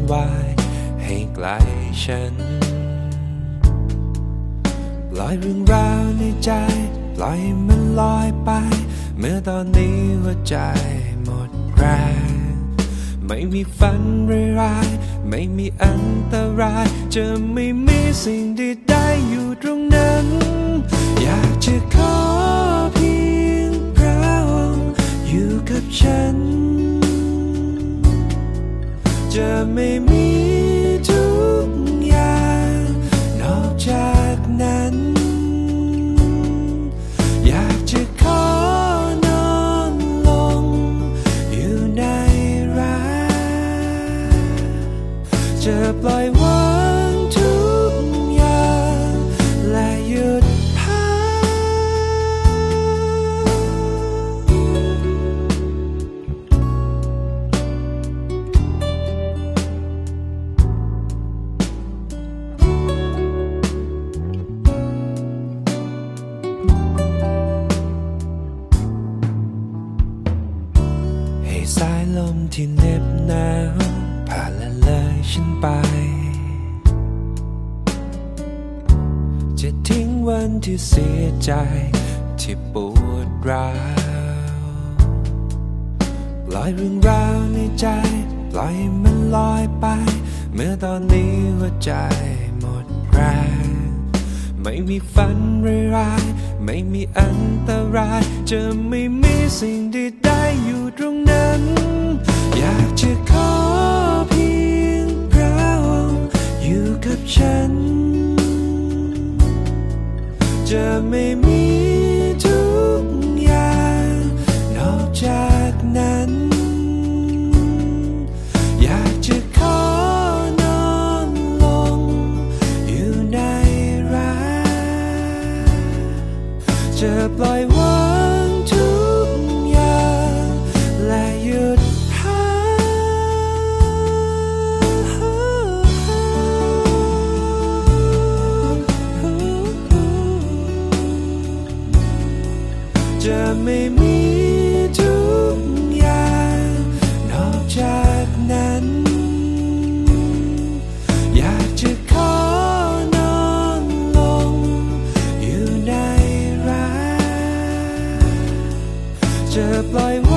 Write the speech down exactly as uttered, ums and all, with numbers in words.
วายให้ไกลฉันปล่อยเรื่องราวในใจปล่อยมันลอยไปเมื่อตอนนี้หัวใจหมดแรงไม่มีฝันร้ายๆไม่มีอันตรายจะไม่มีสิ่งใดๆอยู่ตรงนั้นอยากจะขอเพียงเราอยู่กับฉันจะไม่มีทุกอย่างนอกจากนั้นอยากจะขอนอนลงอยู่ในรักจะปล่อยวางทุกอย่างและหยุดพักให้สายลมที่เหน็บหนาวผ่านละเลยฉันไปจะทิ้งวันที่เสียใจที่ปวดร้าวปล่อยเรื่องราวในใจปล่อยมันลอยไปเมื่อตอนนี้หัวใจหมดแรงไม่มีฝันร้ายๆไม่มีอันตรายจะไม่มีสิ่งใดๆอยู่ตรงนั้นอยากจะขอเพียงเราอยู่กับฉันจะไม่มีทุกอย่างนอกจากนั้นอยากจะขอนอนลงอยู่ในรักจะปล่อยวางทุกอย่างและหยุดพักจะไม่มีทุกอย่างนอกจากนั้นอยากจะขอนอนลงอยู่ในรักจะปล่อยว